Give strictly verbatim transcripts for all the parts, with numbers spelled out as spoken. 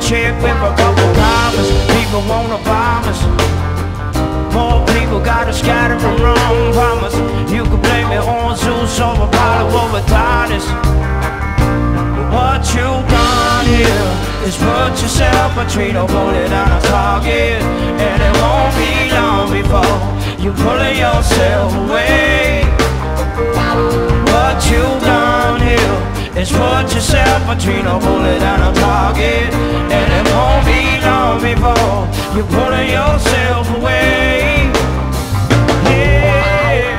chick with a couple commas. People wanna bomb us. More people gotta scatter from wrong promise. You can blame it on Zeus or Apollo or Adonis. What you done here is put yourself between a bullet and a target, and it won't be long before you pulling yourself away. What you done here is put yourself between a bullet and a target, and it won't be long before you pulling yourself away. Yeah.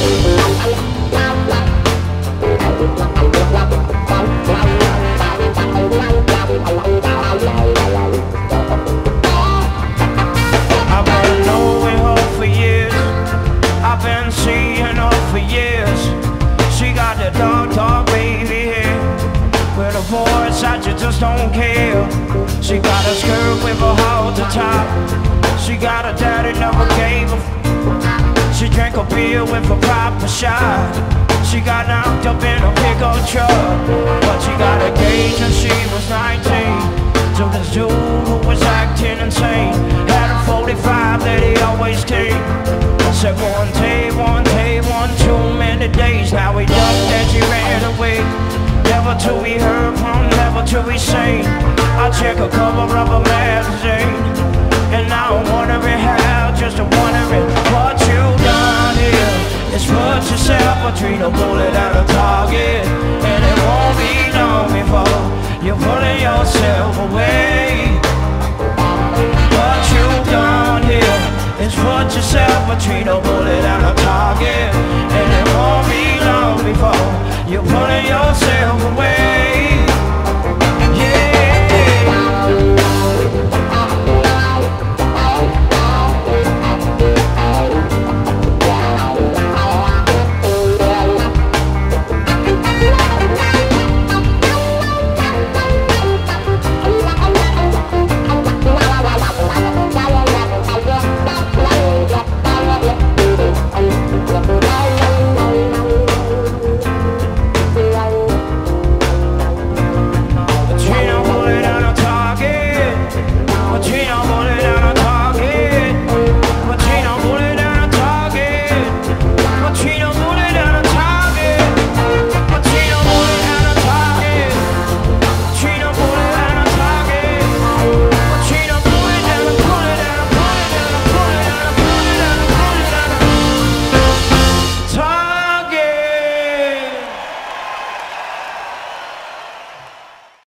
I've been knowing her for years. I've been seeing her for years. She got the dark, dark baby hair with a voice that you just don't care. She got a skirt with a hole at the top. She got a daddy never gave her. She drank a beer with a proper shot. She got knocked up in a pickup truck, but she got engaged when she was nineteen to this dude who was acting insane. Had a forty-five that he always came. Said one day, one day, one too many days. Now he ducked and she ran away. Never to be heard from, never to be seen. I check a cover of a magazine, and now I'm wondering how, just wondering what you done here. It's put yourself between a bullet and a target, and it won't be long before